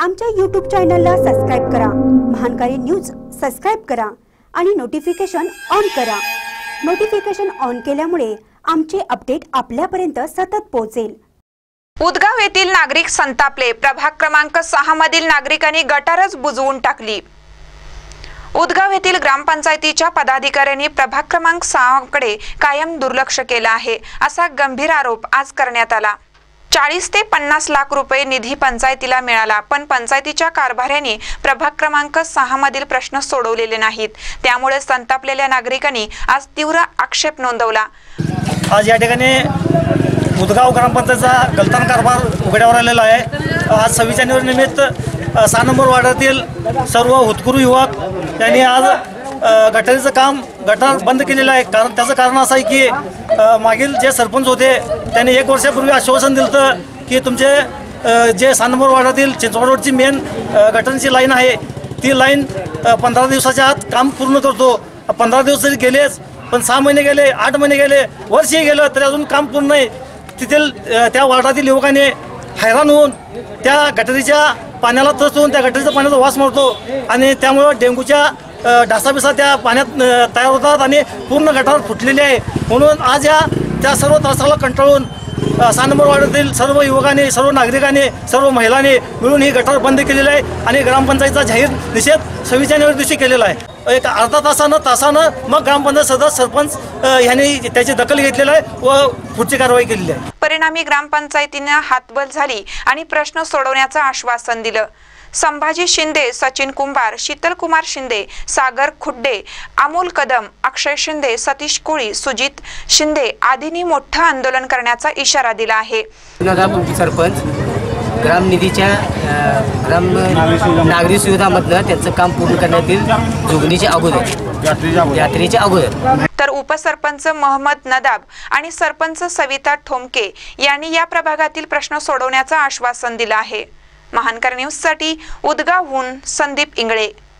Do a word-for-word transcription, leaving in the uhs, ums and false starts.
आमच्या यूट्यूब चॅनलला सबस्क्राइब करा, महानकारी न्यूज सबस्क्राइब करा आणि नोटिफिकेशन ऑन करा। नोटिफिकेशन ऑन केल्यामुळे आमचे अपडेट आपल्यापर्यंत सतत पोहोचेल। उदगाव येथील नागरिक संतापले। प्रभाग क्रमांक सहा मधील नागरिकांनी गटारच बुजवून टाकली। उदगाव येथील ग्रामपंचायतीच्या पदाधिकाऱ्यांनी प्रभाग क्रमांक सहा कडे कायम दुर्लक्ष केले आहे, असा गंभीर आरोप आज करण्यात आला। चाळीस ते पन्नास लाख रुपये निधी पंचायतीला मिळाला, पण पंचायतीच्या कारभाऱ्यांनी प्रभाग क्रमांक सहा मधील प्रश्न सोडवलेले नाहीत। त्यामुळे संतापलेल्या नागरिकांनी आज तीव्र आक्षेप नोंदवला। आज या ठिकाणी उदगाव ग्रामपंचायतीचा गलतान कारभार उघड्यावर आलेला आहे। आज सव्वीस जानेवारी निमित्त सहा नंबर वार्डातील सर्व हुतकुरू युवक यांनी आज गटारीचं काम गटार बंद केलेलं आहे। कारण त्याचं कारण असं आहे की मागील जे सरपंच होते त्यांनी एक वर्षापूर्वी आश्वासन दिलं होतं की तुमचे जे सहा नंबर वार्डातील चिंचवड रोडची मेन गटारीची लाईन आहे ती लाईन पंधरा दिवसाच्या आत काम पूर्ण करतो। पंधरा दिवस तरी गेलेच, पण सहा महिने गेले, आठ महिने गेले, वर्षही गेलं तरी अजून काम पूर्ण नाही। तिथील त्या वार्डातील युवकांनी हैराण होऊन त्या गटारीच्या पाण्याला त्रसून त्या गटारीच्या पाण्याचा वास मारतो आणि त्यामुळे डेंग्यूच्या डासाबिसा त्या पाण्यात तयार होतात आणि पूर्ण गटार फुटलेली आहे। म्हणून आज या त्या सर्व त्रासाला कंटाळून सहा नंबर वार्डातील सर्व युवकांनी, सर्व नागरिकांनी, सर्व महिलांनी मिळून ही गटार बंद केलेली आहे आणि ग्रामपंचायतीचा जाहीर निषेध सव्वीस जानेवारी दिवशी केलेला आहे। एक अर्धा तासानं तासानं मग ग्रामपंचायत सदस्य सरपंच यांनी त्याची दखल घेतलेली आहे व पुढची कारवाई केलेली आहे। परिणामी ग्रामपंचायतीने हातबल झाली आणि प्रश्न सोडवण्याचं आश्वासन दिलं। संभाजी शिंदे, सचिन कुंभार, शीतल कुमार शिंदे, सागर खुड्डे, अमोल कदम, अक्षय शिंदे, सतीश कोळी, सुजित शिंदे आदींनी मोठं आंदोलन करण्याचा इशारा दिला आहे। सरपंच ग्राम निधीच्या ग्राम नागरी सुविधामधनं त्यांचं काम पूर्ण करण्यात येईल जोगणीच्या अगोदर यात्रेच्या अगोदर। तर उपसरपंच मोहम्मद नदाब आणि सरपंच सविता ठोमके यांनी या प्रभागातील प्रश्न सोडवण्याचं आश्वासन दिलं आहे। महानकर न्यूज साठी उदगावहून संदीप इंगळे।